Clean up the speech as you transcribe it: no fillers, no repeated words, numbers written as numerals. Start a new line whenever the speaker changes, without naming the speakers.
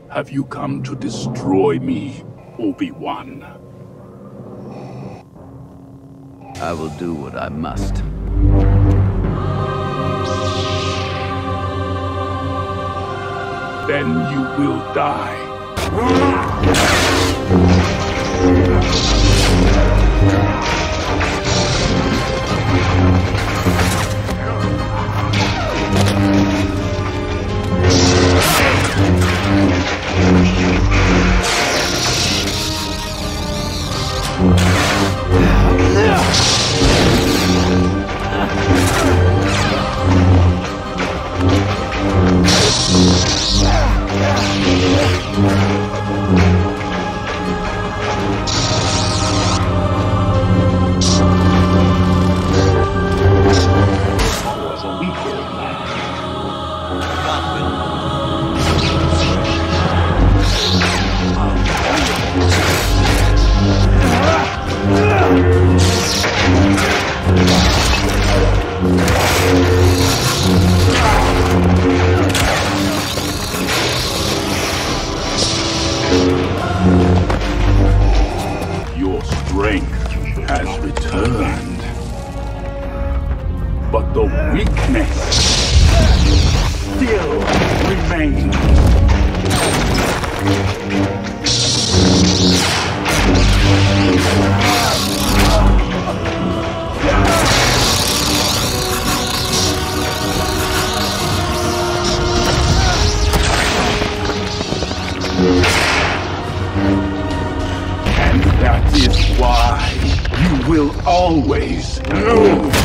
Have you come to destroy me, Obi-Wan?
I will do what I must.
Then you will die. Your strength has returned, but the weakness still remains. And that is why you will always lose.